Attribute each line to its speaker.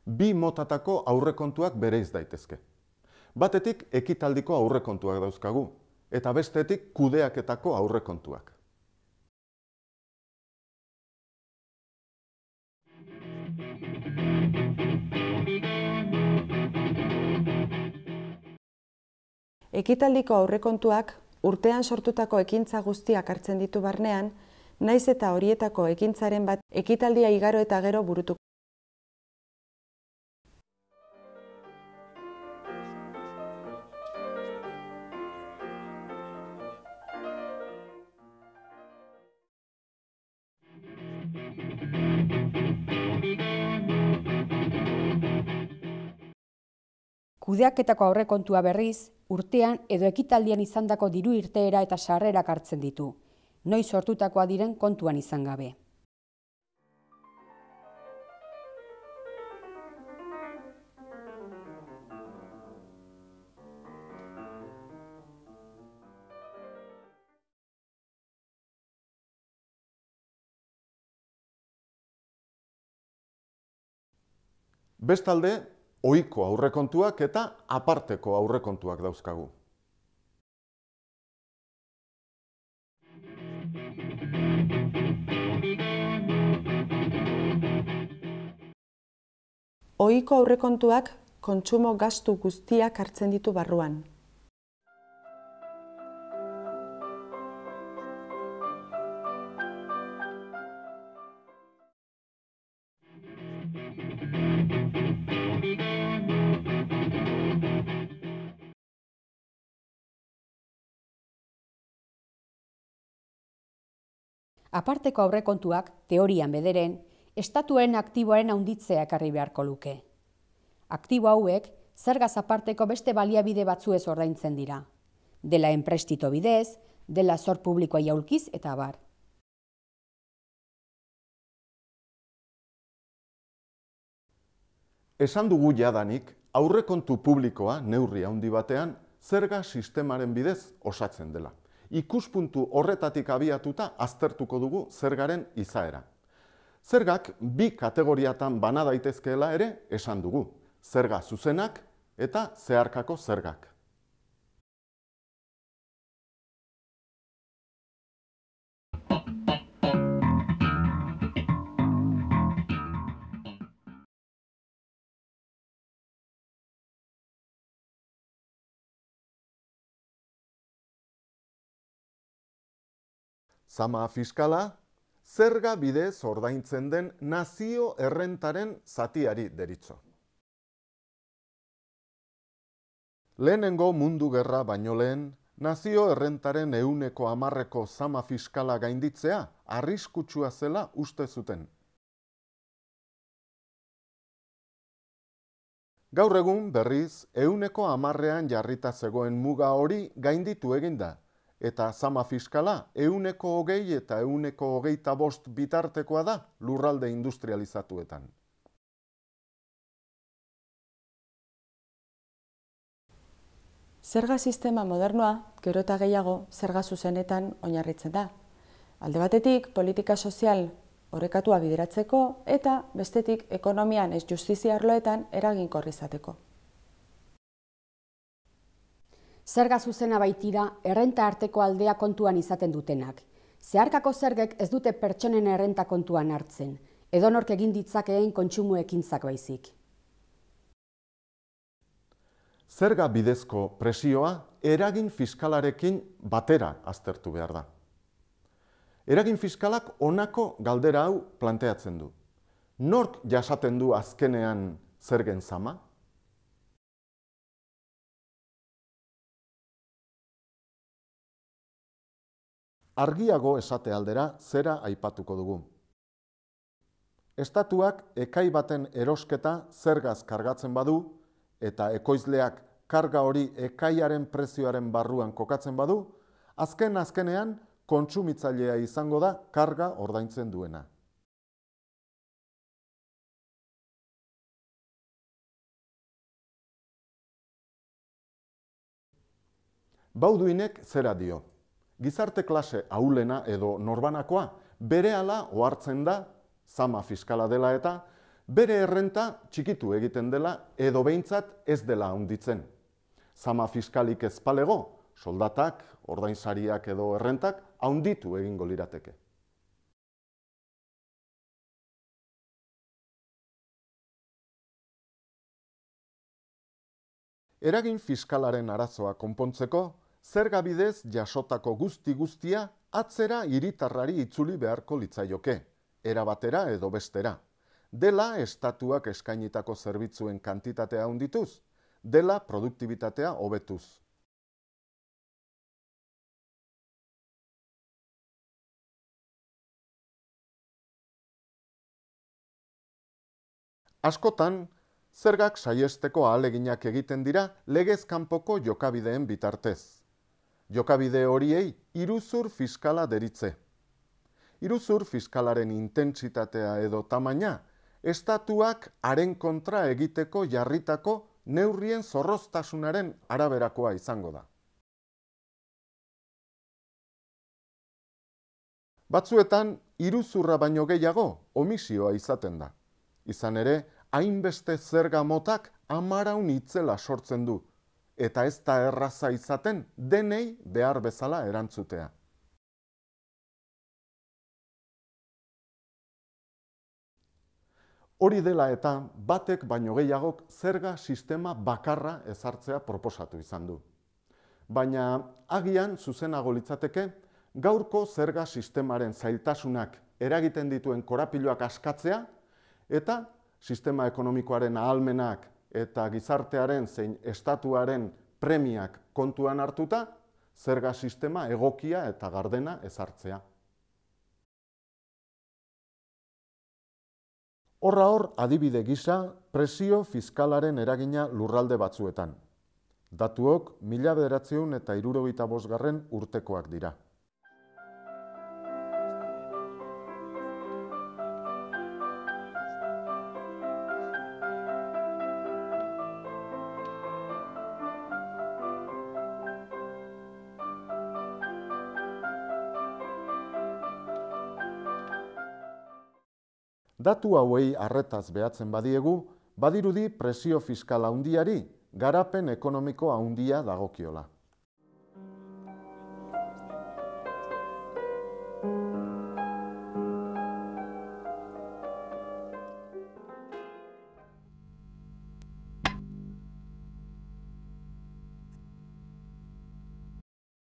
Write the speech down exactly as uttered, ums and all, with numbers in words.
Speaker 1: bi motatako aurrekontuak bereiz daitezke. Batetik ekitaldiko aurrekontuak dauzkagu, eta bestetik kudeaketako aurrekontuak.
Speaker 2: Ekitaldiko aurrekontuak urtean sortutako ekintza guztiak hartzen ditu barnean, naiz eta horietako ekintzaren bat ekitaldia igaro eta gero burutuko.
Speaker 3: Kudeaketako aurrekontua berriz, urtean edo ekitaldian izandako diru irteera eta sarrerak hartzen ditu, noiz sortutakoa diren kontuan izan gabe.
Speaker 1: Bestalde, ohiko aurrekontuak eta aparteko aurrekontuak dauzkagu.
Speaker 2: Ohiko aurrekontuak kontsumo gastu guztiak hartzen ditu barruan.
Speaker 3: Aparteko aurrekontuak, teorian bederen, estatuaren aktiboaren handitzea ekarri beharko luke. Aktibo hauek, zergaz aparteko beste baliabide batzuez ordaintzen dira. Dela enprestito bidez, dela zor publikoa jaulkiz eta abar.
Speaker 1: Esan dugu jadanik, aurrekontu publikoa neurri handi batean zerga sistemaren bidez osatzen dela. Ikuspuntu horretatik abiatuta aztertuko dugu zergaren izaera. Zergak bi kategoriatan bana daitezkeela ere esan dugu, zerga zuzenak eta zeharkako zergak. Zama fiskala, zerga bidez ordaintzen den nazio errentaren zatiari deritzo. Lehenengo mundu gerra baino lehen, nazio errentaren ehuneko hamarreko zama fiskala gainditzea arriskutsua zela uste zuten. Gaur egun berriz, ehuneko hamarrean jarrita zegoen muga hori gainditu eginda, eta zama fiskala ehuneko hogei eta ehuneko hogeita bost bitartekoa da lurralde industrializatuetan.
Speaker 2: Zerga sistema modernoa, gero eta gehiago, zerga zuzenetan oinarritzen da. Alde batetik, politika sozial orekatua bideratzeko eta bestetik ekonomian ez justizia arloetan eraginkor izateko.
Speaker 3: Zerga zuzena baitira, errenta arteko aldea kontuan izaten dutenak. Zeharkako zergek ez dute pertsonen errenta kontuan hartzen, edonork egin ditzakeen kontsumo ekintzak baizik.
Speaker 1: Zerga bidezko presioa eragin fiskalarekin batera aztertu behar da. Eragin fiskalak honako galdera hau planteatzen du. Nork jasaten du azkenean zergen zama? Argiago esate aldera zera aipatuko dugu. Estatuak ekai baten erosketa zergaz kargatzen badu eta ekoizleak karga hori ekaiaren prezioaren barruan kokatzen badu, azken azkenean kontsumitzailea izango da karga ordaintzen duena. Bauduinek zera dio. Gizarte klase ahulena edo norbanakoa berehala ohartzen da zama fiskala dela eta bere errenta txikitu egiten dela edo behintzat ez dela handitzen. Zama fiskalik ez palego, soldatak, ordainsariak edo errentak handitu egingo lirateke. Eragin fiskalaren arazoa konpontzeko, zerga bidez jasotako guzti guztia atzera hiritarrari itzuli beharko litzaioke, era batera edo bestera. Dela estatuak eskainitako zerbitzuen kantitatea handituz, dela produktibitatea hobetuz. Askotan, zergak saiesteko ahaleginak egiten dira legez kanpoko jokabideen bitartez. Jokabide horiei iruzur fiskala deritze. Iruzur fiskalaren intentsitatea edo tamaina, estatuak haren kontra egiteko jarritako neurrien zorroztasunaren araberakoa izango da. Batzuetan, iruzurra baino gehiago omisioa izaten da. Izan ere, hainbeste zerga motak amaraun itzela sortzen du, eta ez da erraza izaten denei behar bezala erantzutea. Hori dela eta batek baino gehiagok zerga sistema bakarra ezartzea proposatu izan du. Baina agian zuzenago litzateke, gaurko zerga sistemaren zailtasunak eragiten dituen korapiloak askatzea, eta sistema ekonomikoaren ahalmenak eta gizartearen zein estatuaren premiak kontuan hartuta, zerga sistema egokia eta gardena ezartzea. Horra hor, adibide gisa, presio fiskalaren eragina lurralde batzuetan. Datuok mila bederatziehun eta hirurogeita bosgarren urtekoak dira. Datu hauei arretaz behatzen badiegu, badirudi presio fiskala handiari garapen ekonomiko handia dagokiola.